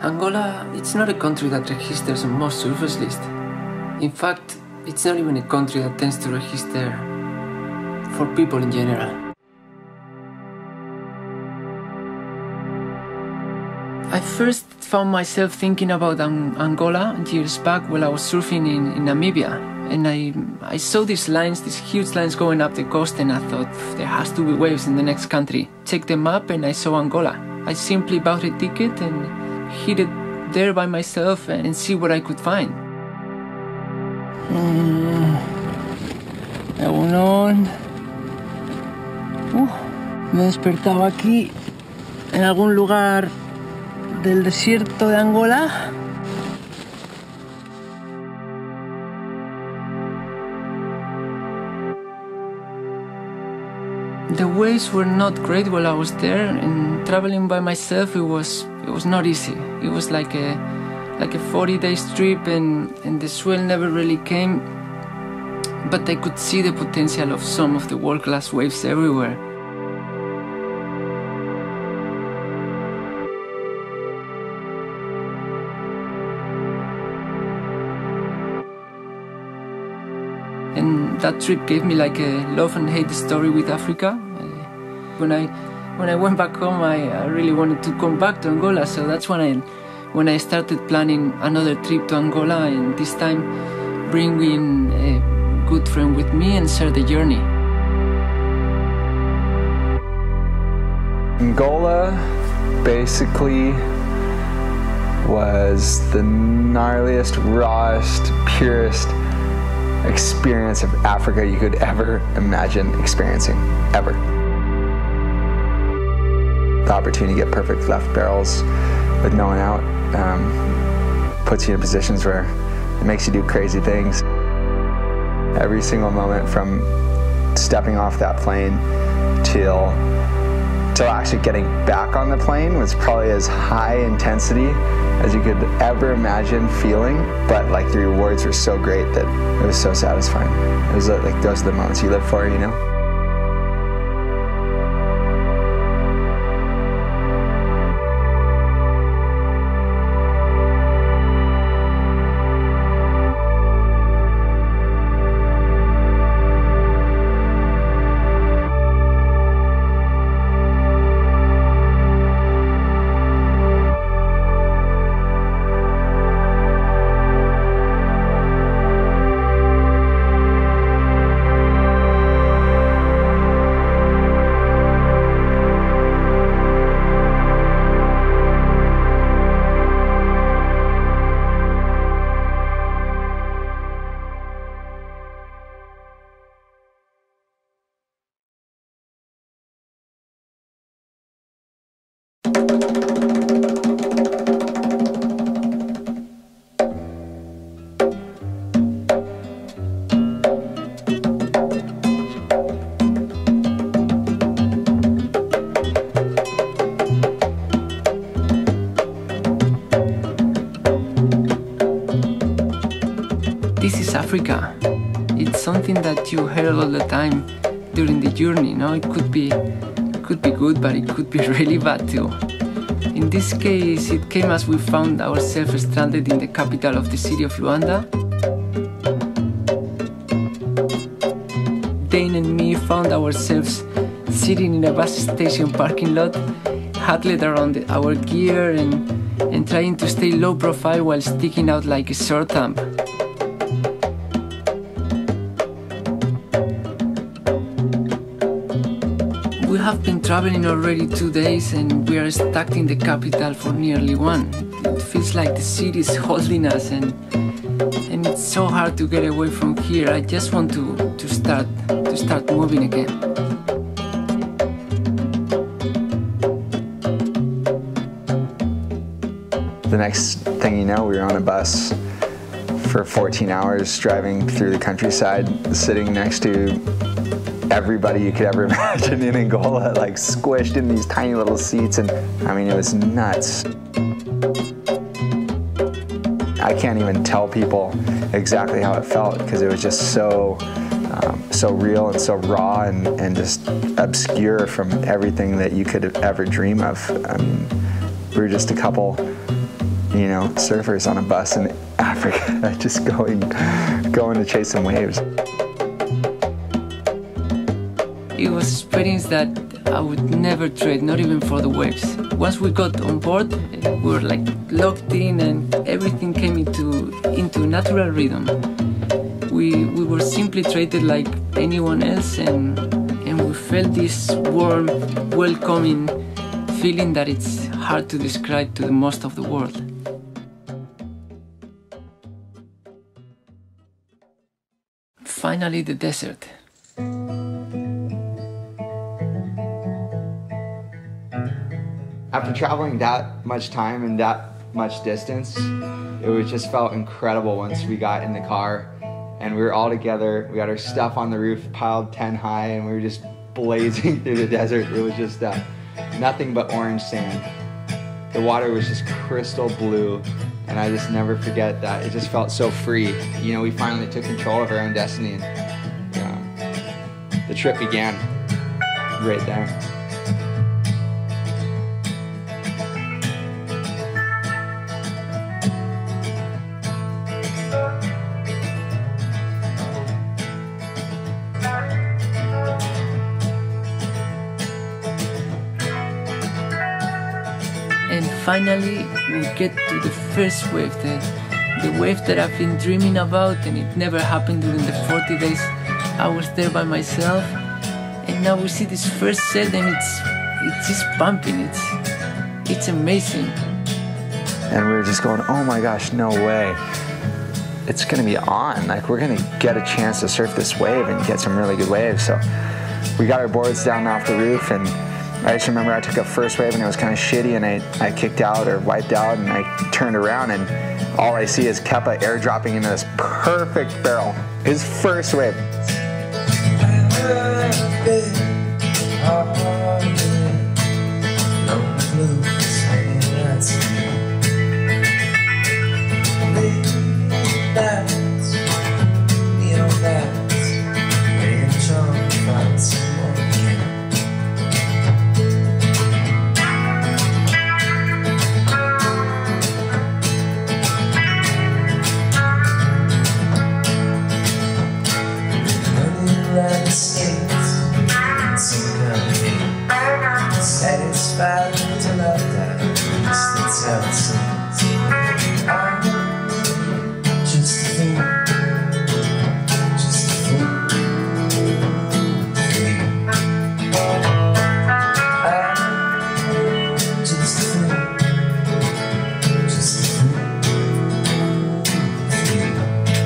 Angola, it's not a country that registers on most surface lists. In fact, it's not even a country that tends to register for people in general. I first found myself thinking about Angola years back while I was surfing in Namibia. And I saw these lines, these huge lines going up the coast, and I thought, there has to be waves in the next country. Checked them up and I saw Angola. I simply bought a ticket and headed there by myself and see what I could find. Me despertaba aquí, en algún lugar del desierto de Angola. The waves were not great while I was there, and traveling by myself it was not easy. It was like a 40-day trip, and the swell never really came. But I could see the potential of some of the world-class waves everywhere. And that trip gave me like a love and hate story with Africa. When I went back home, I really wanted to come back to Angola, so that's when I started planning another trip to Angola, and this time bringing a good friend with me and share the journey. Angola basically was the gnarliest, rawest, purest experience of Africa you could ever imagine experiencing, ever. The opportunity to get perfect left barrels with no one out puts you in positions where it makes you do crazy things. Every single moment from stepping off that plane till actually getting back on the plane was probably as high intensity as you could ever imagine feeling, but like the rewards were so great that it was so satisfying. It was like those are the moments you live for, you know? This is Africa. It's something that you heard all the time during the journey, no? It could be good, but it could be really bad too. In this case, it came as we found ourselves stranded in the capital of the city of Luanda. Dane and me found ourselves sitting in a bus station parking lot, huddled around our gear and trying to stay low profile while sticking out like a sore thumb. We have been traveling already 2 days and we are stuck in the capital for nearly one. It feels like the city is holding us and it's so hard to get away from here. I just want to start moving again. The next thing you know, we were on a bus for 14 hours driving through the countryside, sitting next to everybody you could ever imagine in Angola, like squished in these tiny little seats, and I mean, it was nuts. I can't even tell people exactly how it felt because it was just so real and so raw and just obscure from everything that you could ever dream of. We were just a couple you know, surfers on a bus in Africa, just going to chase some waves. It was an experience that I would never trade, not even for the waves. Once we got on board, we were like locked in and everything came into natural rhythm. We were simply treated like anyone else, and we felt this warm, welcoming feeling that it's hard to describe to the most of the world. Finally, the desert. After traveling that much time and that much distance, it just felt incredible once we got in the car and we were all together. We got our stuff on the roof piled 10 high and we were just blazing through the desert. It was just nothing but orange sand. The water was just crystal blue, and I just never forget that. It just felt so free. You know, we finally took control of our own destiny, and the trip began right there. And finally, we get to the first wave, the wave that I've been dreaming about, and it never happened during the 40 days I was there by myself. And now we see this first set, and it's just pumping. It's amazing. And we were just going, oh my gosh, no way. It's gonna be on. Like, we're gonna get a chance to surf this wave and get some really good waves. So we got our boards down off the roof, and I just remember I took a first wave and it was kind of shitty, and I kicked out or wiped out, and I turned around and all I see is Kepa airdropping into this perfect barrel. His first wave. Satisfied till I die, that's how it seems. I'm just a fool, just a fool for you. I'm just a fool, just a fool for you.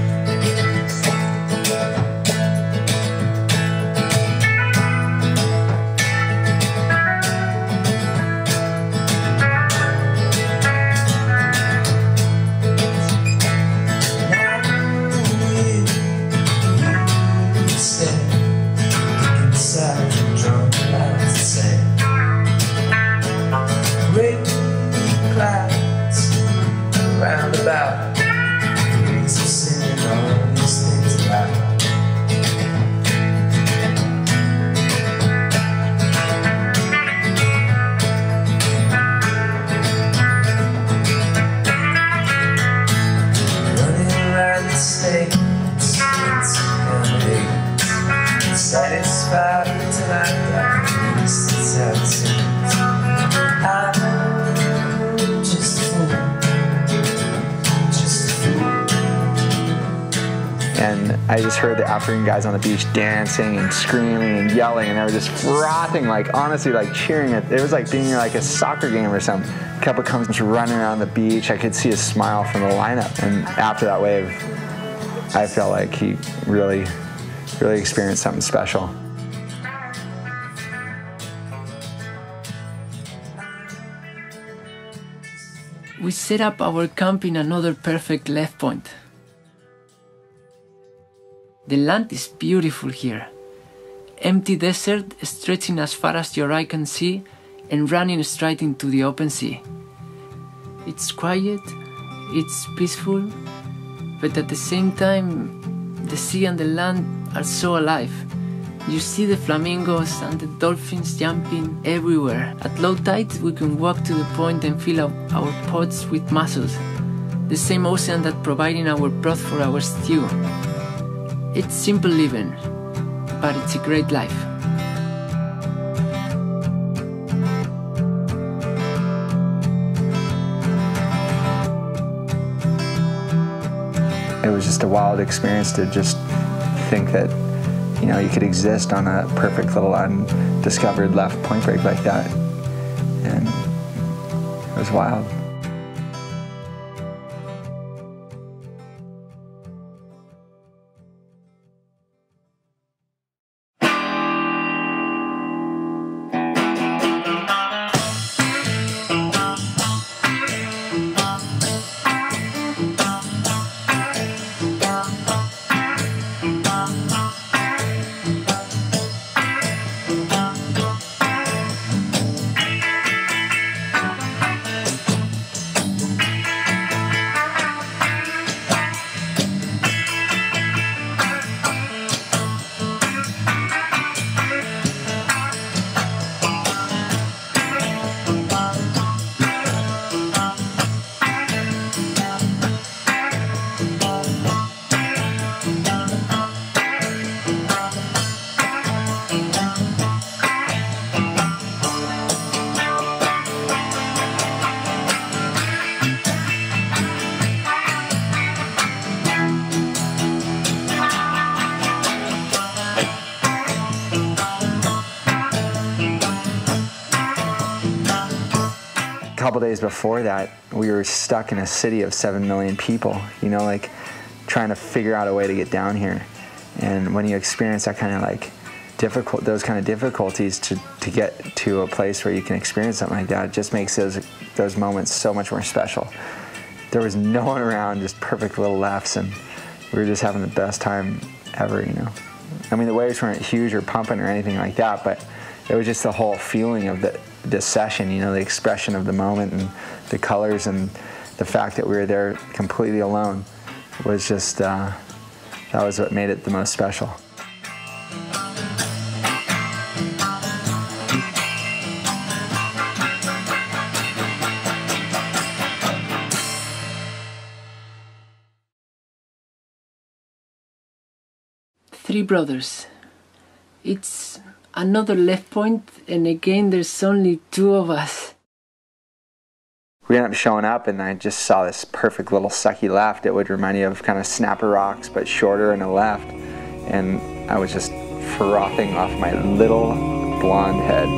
Roundabout, makes us singing all these things about. Running around the state, streets and days, satisfied till I die, at least that's how it seems. I'm just a fool. And I just heard the African guys on the beach dancing and screaming and yelling, and they were just frothing, like, honestly, like cheering. It was like being like a soccer game or something. Kepa comes running around the beach. I could see his smile from the lineup. And after that wave, I felt like he really, really experienced something special. We set up our camp in another perfect left point. The land is beautiful here. Empty desert stretching as far as your eye can see and running straight into the open sea. It's quiet, it's peaceful, but at the same time, the sea and the land are so alive. You see the flamingos and the dolphins jumping everywhere. At low tide, we can walk to the point and fill up our pots with mussels, the same ocean that providing our broth for our stew. It's simple living, but it's a great life. It was just a wild experience to just think that, you know, you could exist on a perfect little undiscovered left point break like that. And it was wild. A couple days before that, we were stuck in a city of 7 million people, you know, like trying to figure out a way to get down here. And when you experience that kind of like those kind of difficulties to get to a place where you can experience something like that, it just makes those moments so much more special. There was no one around, just perfect little laughs, and we were just having the best time ever, you know. I mean, the waves weren't huge or pumping or anything like that, but it was just the whole feeling of the session, you know, the expression of the moment and the colors and the fact that we were there completely alone was just, that was what made it the most special. Three brothers. It's another left point, and again there's only two of us. We ended up showing up, and I just saw this perfect little sucky left. It would remind you of kind of snapper rocks, but shorter and a left. And I was just frothing off my little blonde head.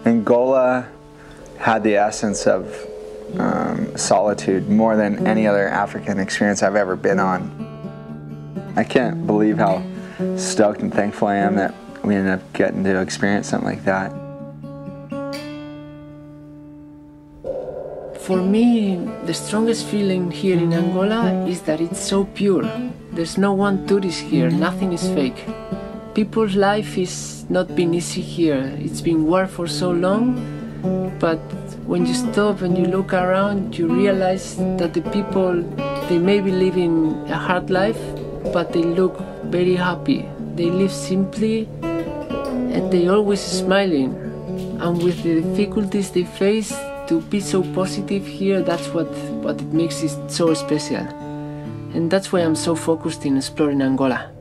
Angola had the essence of solitude more than any other African experience I've ever been on. I can't believe how stoked and thankful I am that we ended up getting to experience something like that. For me, the strongest feeling here in Angola is that it's so pure. There's no one tourist here, nothing is fake. People's life is not been easy here. It's been war for so long, but when you stop and you look around, you realize that the people, they may be living a hard life, but they look very happy. They live simply and they always smiling. And with the difficulties they face, to be so positive here, that's what it makes it so special. And that's why I'm so focused in exploring Angola.